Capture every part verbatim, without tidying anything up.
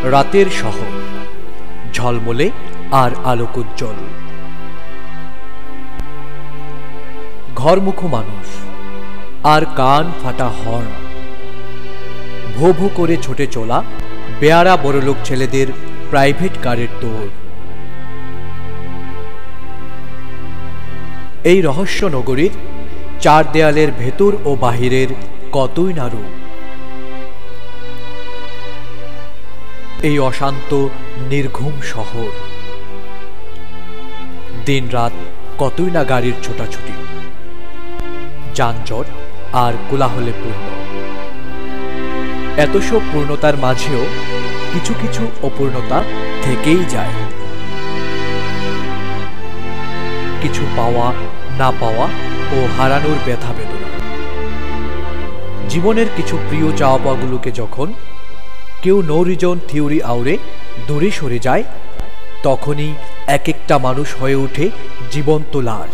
রাতের শহর, ঝলমলে আর আলোকোজ্জ্বল। ঘরমুখো মানুষ আর কান ফাটা হর্ন, ভো ভো করে ছুটে চলা বেয়ারা বড়লোক ছেলেদের প্রাইভেট কারের দৌড়। এই রহস্য নগরীর চার দেয়ালের ভেতর ও বাহিরের কতই না রূপ। এই অশান্ত নির্ঘুম শহর, দিন রাত কতই না গাড়ির ছোটাছুটি, যানজট আর কোলাহলে পূর্ণ। এত সব পূর্ণতার মাঝেও কিছু কিছু অপূর্ণতা থেকেই যায়। কিছু পাওয়া না পাওয়া ও হারানোর ব্যথা বেদনা। জীবনের কিছু প্রিয় চাওয়া পাওয়াগুলোকে যখন কেউ নো রিজন থিওরি আউড়ে দূরে সরে যায়, তখনই এক একটা মানুষ হয়ে ওঠে জীবন্ত লাশ।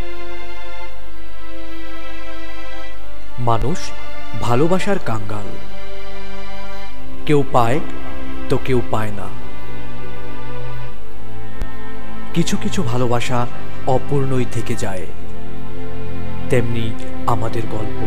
মানুষ ভালোবাসার কাঙ্গাল, কেউ পায় তো কেউ পায় না। কিছু কিছু ভালোবাসা অপূর্ণই থেকে যায়, তেমনি আমাদের গল্প।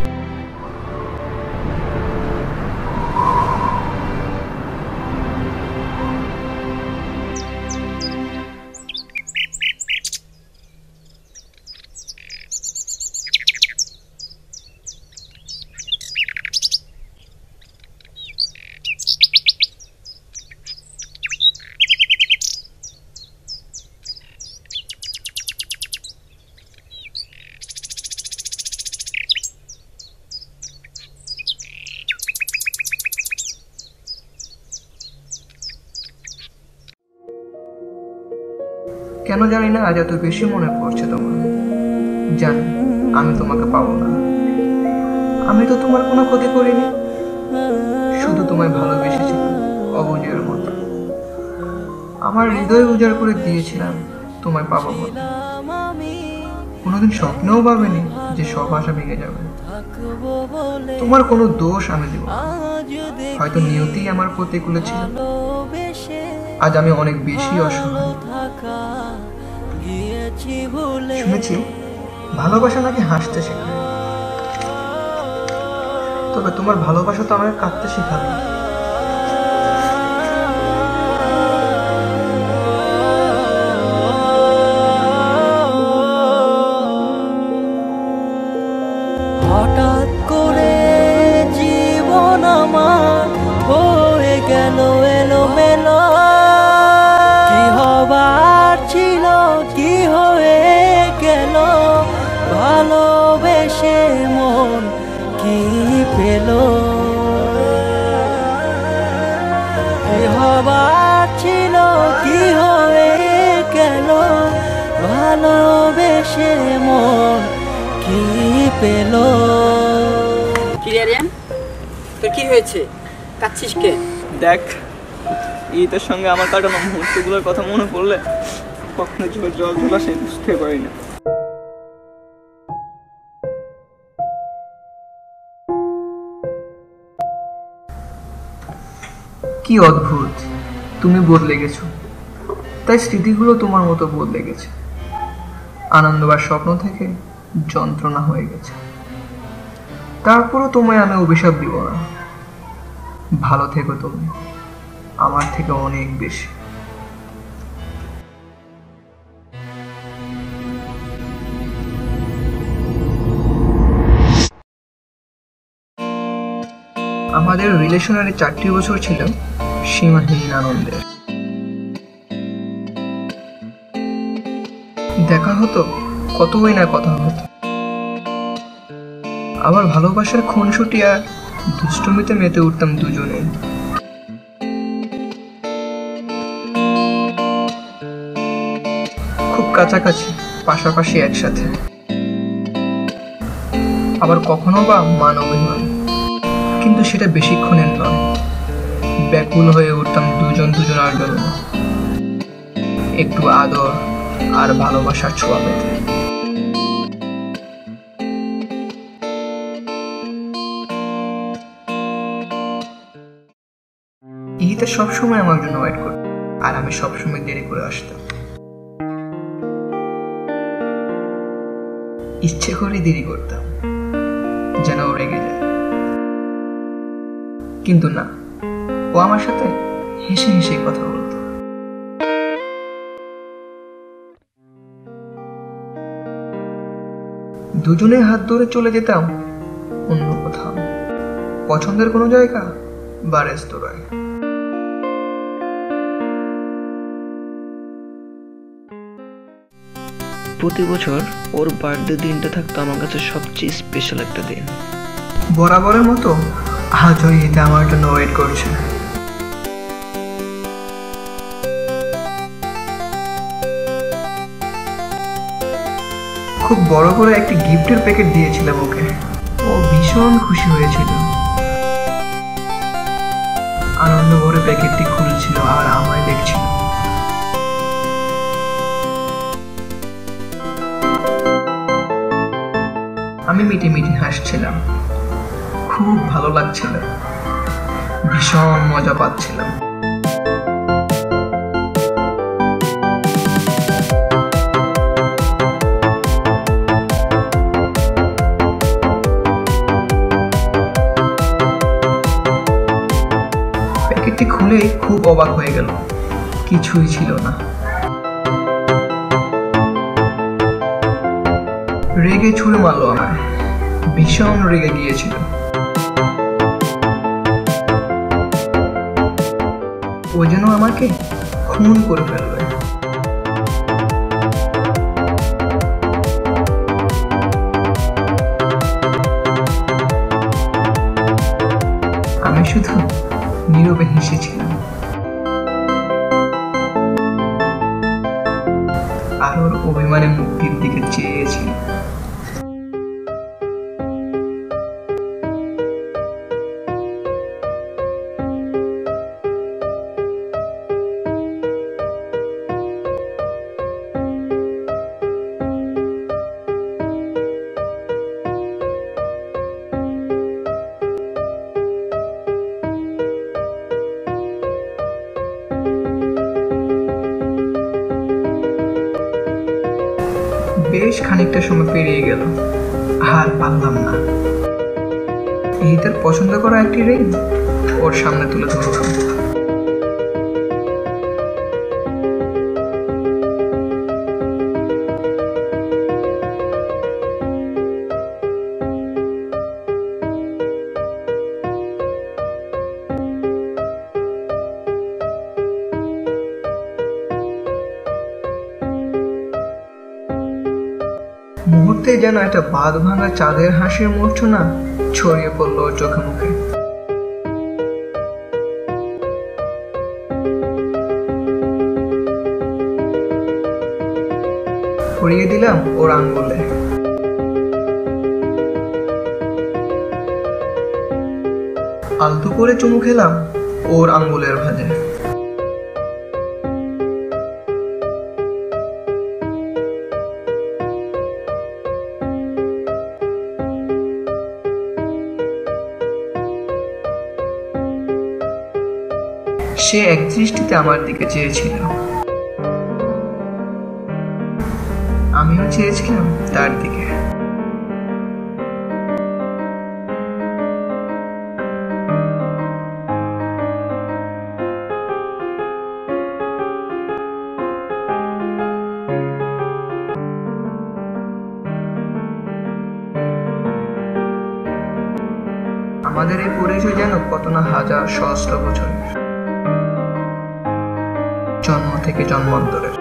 কেন জানি না আজ এত বেশি মনে পড়ছে তোমার। জানি আমি তোমাকে পাবো না। আমি তো তোমার কোনো ক্ষতি করিনি, শুধু তোমায় ভালোবেসেছিলাম অবুঝের মতো। আমার হৃদয় উজাড় করে দিয়েছিলাম তোমায় পাবো বলে। কোনোদিন স্বপ্নেও ভাবেনি যে সব আশা ভেঙে যাবে। তোমার কোনো দোষ আমি দেব না, হয়তো নিয়তি আমার প্রতিকূলে ছিল। আজ আমি অনেক বেশি অসহায়। শুনেছি ভালোবাসা নাকি হাসতে শেখায়, তবে তোমার ভালোবাসা তো আমাকে কাঁদতে শেখাবে। হঠাৎ করে জীবন আমার হয়ে গেল এলোমেলো। কি হবার ছিল কি হয়ে গেল, ভালোবেসে মন কি পেল। কি হবার ছিল কি হয়ে গেল, ভালোবেসে মন কি পেল। কি রে রিয়ান, তোর কি হয়েছে? কাঁদছিস কে? দেখ, ঈদের সঙ্গে আমার কাটানো মুহূর্তগুলোর কথা মনে পড়লে কখনো চোখে জল চলে আসে বুঝতে পারি না। কি অদ্ভুত, তুমি বদলে গেছো, তাই স্মৃতিগুলো তোমার মতো বদলে গেছে। আনন্দ আর স্বপ্ন থেকে যন্ত্রণা হয়ে গেছে। তারপরও তোমায় আমি অভিশাপ দিব না। ভালো থেকো তুমি, আমার থেকে অনেক বেশি। আমাদের রিলেশনের চারটি বছর ছিল সীমাহীন আনন্দের। দেখা হতো, কতই না কথা হতো। আবার ভালোবাসার খুনসুটি আর দুষ্টুমিতে মেতে উঠতাম দুজনে। খুব কাছাকাছি, পাশাপাশি একসাথে। আবার কখনো বা মান অভিমান, কিন্তু সেটা বেশিক্ষণের নয়। ব্যাকুল হয়ে উঠতাম দুজন দুজনের জন্য, একটু আদর আর ভালোবাসার ছোঁয়া পেতে। ইহিতা সবসময় আমার জন্য ওয়েট করত, আর আমি সবসময় দেরি করে আসতাম। ইচ্ছে করে দেরি করতাম যেন ও রেগে যায়, কিন্তু না, ও আমার সাথে হেসে হেসে কথা বলতো। দুজনে হাত ধরে চলে যেতাম অন্য কোথাও, পছন্দের কোনো জায়গা বা রেস্তোরাঁয়। প্রতি বছর ওর বার্থডে দিনটা থাকতো আমার কাছে সবচেয়ে স্পেশাল একটা দিন। বরাবরের মতো আজও ঈদে আমার জন্য ওয়েট করছে। খুব বড় করে একটি গিফটের প্যাকেট দিয়েছিলাম ওকে, ও ভীষণ খুশি হয়েছিল। আনন্দ ভরে প্যাকেটটি খুলছিল আর আমায় দেখছিল। আমি মিটি মিটি হাসছিলাম, খুব ভালো লাগছিল, ভীষণ মজা পাচ্ছিলাম। প্যাকেটটি খুলেই খুব অবাক হয়ে গেল, কিছুই ছিল না। রেগে ছুঁড়ে মারলো আমায়, ভীষণ রেগে গিয়েছিল। ও যেন আমাকে খুন করে ফেলবে। আমি শুধু নীরবে হেসেছিলাম আর ওর অভিমানে মুক্তির দিকে চেয়েছিল। বেশ খানিকটা সময় পেরিয়ে গেল, আর পারলাম না। এই তার পছন্দ করা একটি রিং ওর সামনে তুলে ধরলাম। মুহূর্তে যেন একটা বাঁধ ভাঙা চাঁদের হাসির মূর্ছনা ছড়িয়ে পড়লো ওর চোখে মুখে। পরিয়ে দিলাম ওর আঙ্গুলে। আলতু করে চুমু খেলাম ওর আঙ্গুলের ভাঁজে। সে এক দৃষ্টিতে আমার দিকে চেয়েছিল, আমিও চেয়েছিলাম তার দিকে। আমাদের এই পরিচয় যেন কত না হাজার সহস্র বছরের, জন্ম থেকে জন্মান্তরের।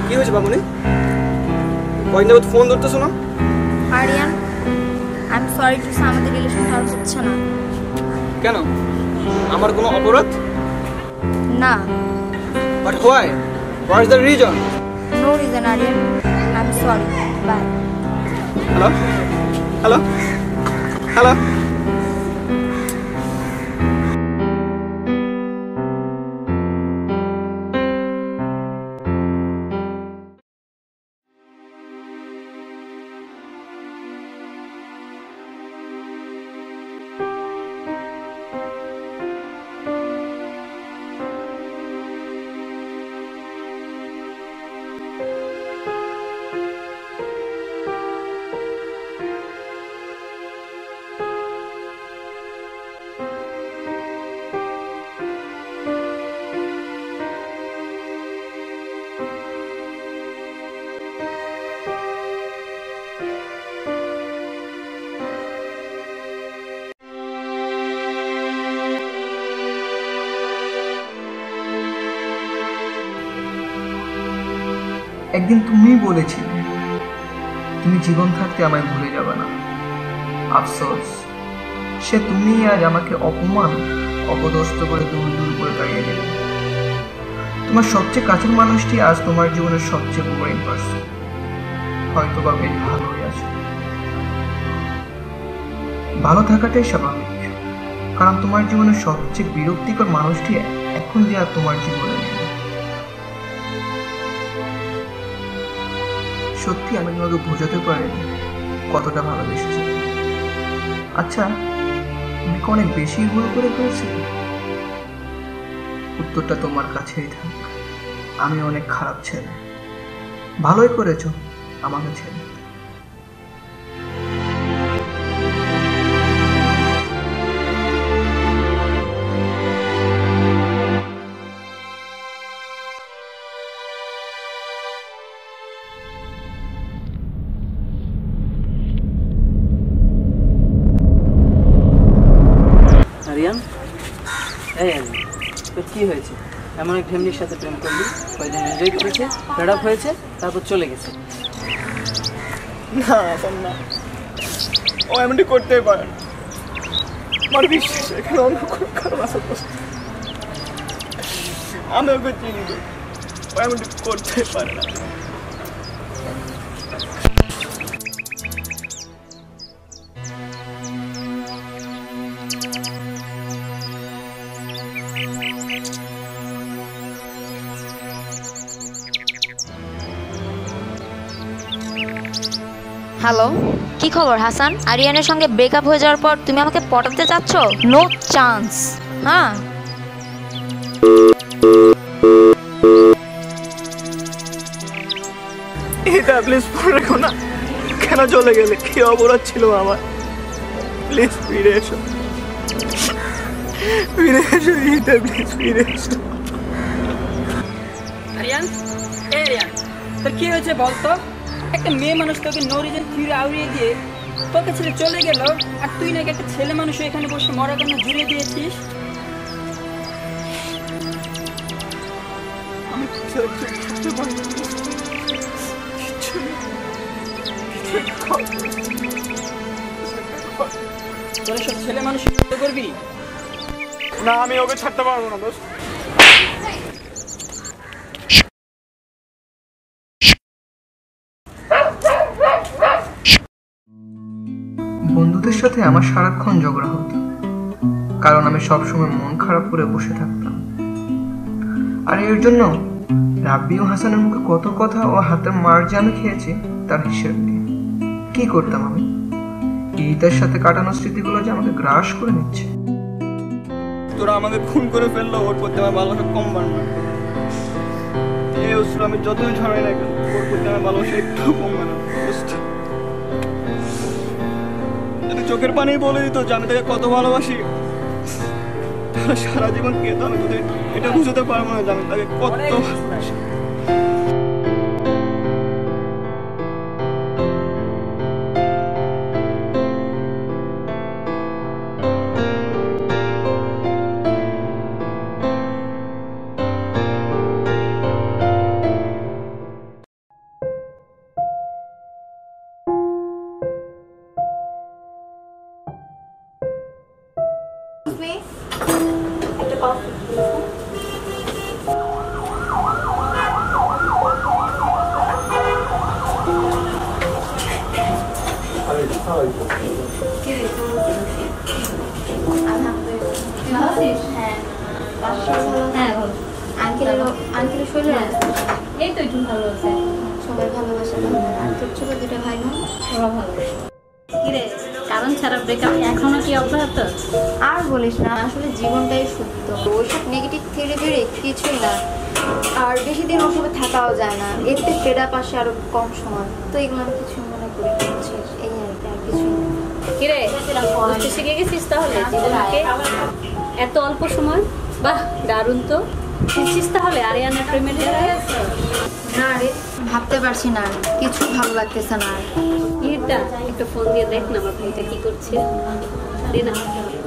কি হয়েছে বাবুনি? কয়েকদিন যাবত ফোন ধরতেছো না? Aryan, I am sorry to say আমাদের রিলেশনটা আর হচ্ছে না। কেন? আমার কোনো অপরাধ? না, but why? What is the reason? No reason Aryan, I am sorry, bye. Hello hello hello একদিন তুমিই বলেছিলে তুমি জীবন থাকতে আমায় ভুলে যাবে না। আফসোস, সে তুমি আজ আমাকে অপমান অপদস্থ করে দূর দূর করে তাড়িয়ে দিলে। তোমার সবচেয়ে কাছের মানুষটি আজ তোমার জীবনের সবচেয়ে বোরিং পার্সন। হয়তো বা বেশ ভালোই আছে। ভালো থাকাটাই স্বাভাবিক, কারণ তোমার জীবনের সবচেয়ে বিরক্তিকর মানুষটি এখন যে আর তোমার জীবনে নেই। সত্যি আমি তোমাকে বোঝাতে পারিনি কতটা ভালোবেসেছি। আচ্ছা, আমি কি অনেক বেশি ভুল করে ফেলেছি? উত্তরটা তোমার কাছেই থাক। আমি অনেক খারাপ ছেলে। ভালোই করেছো আমাকে ছেলে। আরিয়ান, এই আরিয়ান, তোর কি হয়েছে? এমন এক ফ্যামিলির সাথে প্রেম করলি, কয়েকদিন এনজয় করেছে, ফেড আপ হয়েছে, তারপর চলে গেছে। না এখন না, ও এমনটি করতেই পারে না। আমার বিশ্বাস এখানে অন্য কোনো কারণ আছে। আমি ওকে চিনি, ও এমনটি করতেই পারে না। হ্যালো, কি খবর হাসান? আরিয়ানের সঙ্গে ব্রেকআপ হয়ে যাওয়ার পর তুমি আমাকে পটাতে চাচ্ছ? No chance. হ্যাঁ, এটা প্লিজ ফোন রেখো না। কেন চলে গেলে? কি অপরাধ ছিল আমার? প্লিজ ফিরে এসো, ফিরে এসো ইটা, প্লিজ ফিরে এসো। আরিয়ান, এই আরিয়ান, তোর কি হয়েছে বলতো? একটা মেয়ে মানুষ তোকে নো রিজন ফিরে আউড়িয়ে দিয়ে তোকে ছেড়ে চলে গেল, আর তুই নাকি একটা ছেলে মানুষ এখানে বসে মরা কান্না জুড়ে দিয়েছিস। আমি ছেড়ে থাকতে পারি না। তোরা সব ছেলে মানুষ করবি না, আমি ওকে ছাড়তে পারবো না দোস্ত। বন্ধুদের সাথে আমার সারাক্ষণ ঝগড়া হতো, কারণ আমি সবসময় মন খারাপ করে বসে থাকতাম। আর এর জন্য রাব্বি ও হাসানের মুখে কত কথা ও হাতের মার যে আমি খেয়েছি তার হিসেব নেই। কি করতাম আমি? ঈদের সাথে কাটানো স্মৃতিগুলো যে আমাকে গ্রাস করে নিচ্ছে। তোরা আমাকে খুন করে ফেললো, ওর প্রতি আমার ভালোবাসা কম বাড়বে। এই অশ্রু আমি যতই ঝরাই না কেন, ওর প্রতি আমার ভালোবাসা একটু কমবে না। যদি চোখের পানি বলে দিত যে আমি তাকে কত ভালোবাসি, তাহলে সারা জীবন কে তো আমি তোদের এটা বুঝতে পারবো না যে আমি তাকে কত ভালোবাসি। হ্যাঁ ভালো। আঙ্কেলের আঙ্কেলের শরীর এই তো একটু ভালো আছে। সবাই ভালোবাসে আর তোর ছোট দুটো ভাই বোন ওরা ভালো। কিরে কারণ ছাড়া ব্রেকআপ এখনো কি অব্যাহত? আর বলিস না, আসলে জীবনটাই সত্য, ওইসব নেগেটিভ থিওরি বেড়ে কিছুই না। আর বেশি দিন ওসবে থাকাও যায় না, এতে ফেডা পাশে আরো কম সময়, তো এগুলো আমি কিছু মনে করি এই আর কি, আর কিছুই না। কিরে বুঝতে শিখে গেছিস তাহলে জীবনকে এত অল্প সময়? বাহ দারুণ তো। বুঝছিস তাহলে আরিয়ানার প্রেমের জায়গায়? না রে, ভাবতে পারছি না, কিছু ভালো লাগতেছে না। ইরটা একটু ফোন দিয়ে দেখ না আমার ভাইটা কি করছে, দে না।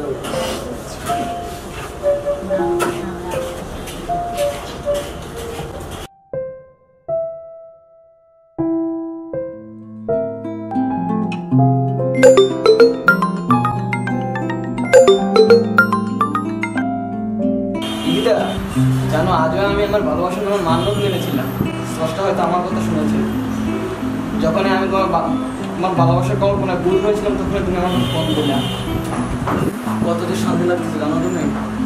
জানো আজও আমি আমার ভালোবাসার তোমার মান্যত মেনেছিলাম, স্রষ্টা হয়তো আমার কথা শুনেছে। যখন আমি তোমার আমার ভালোবাসার কল্পনায় ভুল হয়েছিলাম তখন তুমি আমার ফোন করলে, কতটা শান্তি লাগতেছে জানো তুমি?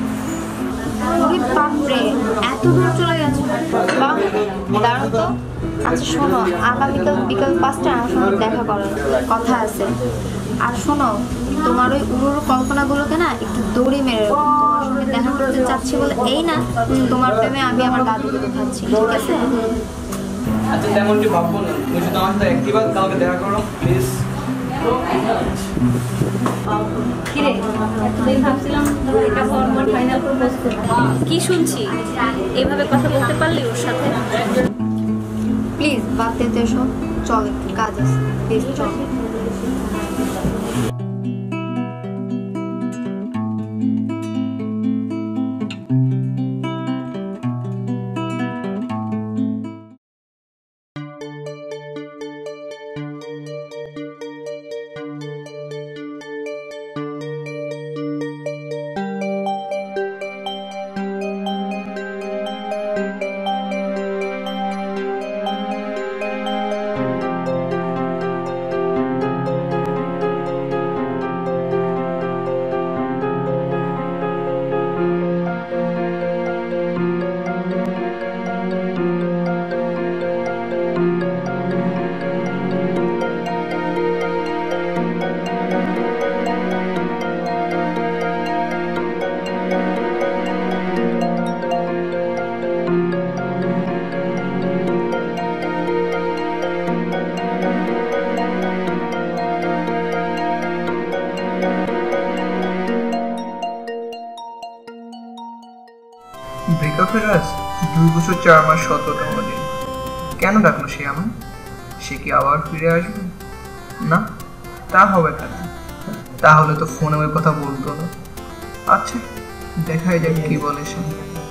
বাপরে এত দূর চলে গেছে, দাঁড়াও তো। আচ্ছা শোনো, আগামীকাল বিকাল পাঁচটায় আমার সঙ্গে দেখা করার কথা আছে। আর শোনো, তোমার ওই উড়ুর কল্পনাগুলোকে না একটু দড়ি মেরে রাখো। তোমার সঙ্গে দেখা করতে চাচ্ছি বলে এই না তোমার প্রেমে আমি আমার গাছগুলো খাচ্ছি, ঠিক আছে? আচ্ছা তেমনটি ভাববো না, তুমি শুধু আমার সাথে একটিবার কালকে দেখা করো প্লিজ। কিরে এতদিন ভাবছিলাম ব্রেকআপ হওয়ার পর ফাইনাল প্রপোজ করব, কি শুনছি এইভাবে কথা বলতে পারলি ওর সাথে? প্লিজ বাদ দিতে এসো, চল একটু কাজ আছে, প্লিজ চল। ব্রেকআপের আজ দুই বছর চার মাস সতেরোতম দিন। কেন ডাকলো সে আমার? সে কি আবার ফিরে আসবে? না, তা হবে কেন? তাহলে তো ফোনে ওই কথা বলতো না। আচ্ছা দেখাই যাক কি বলে সে।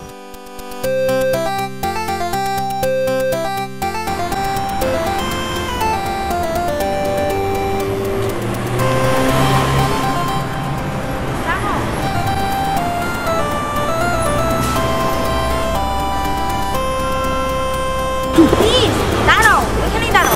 দাঁড়াও, ওখানেই দাঁড়াও।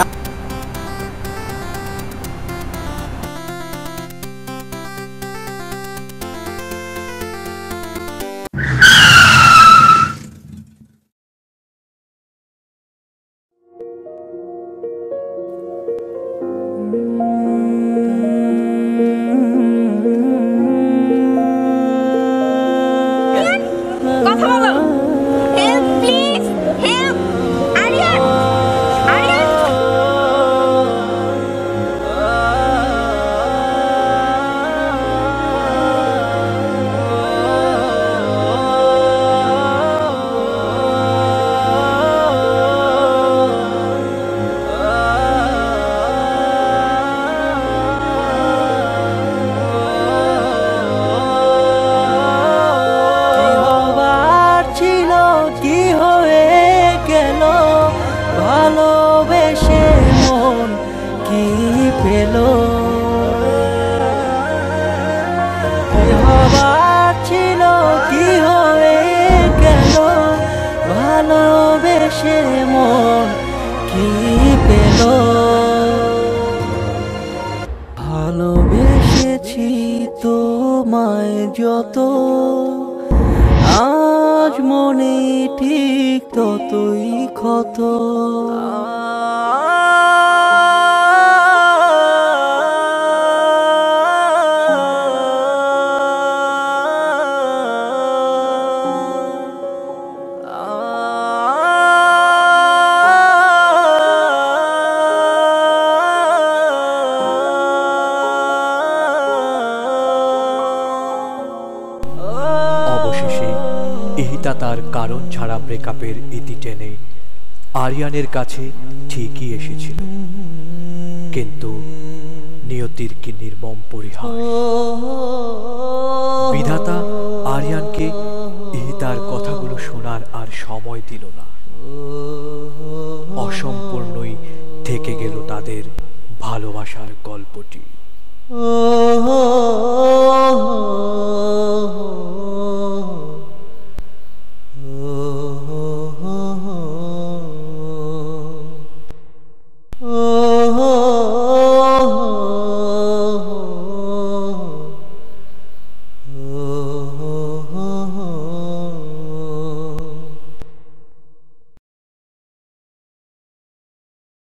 ইহিতার কারণ ছাড়া ব্রেকআপের ইতি টেনে আরিয়ানের কাছে ঠিকই এসেছিল, কিন্তু নিয়তির কি নির্মম পরিহাস। বিধাতা আরিয়ানকে ইহিতার কথাগুলো শোনার আর সময় দিল না। অসম্পূর্ণই থেকে গেল তাদের ভালোবাসার গল্পটি।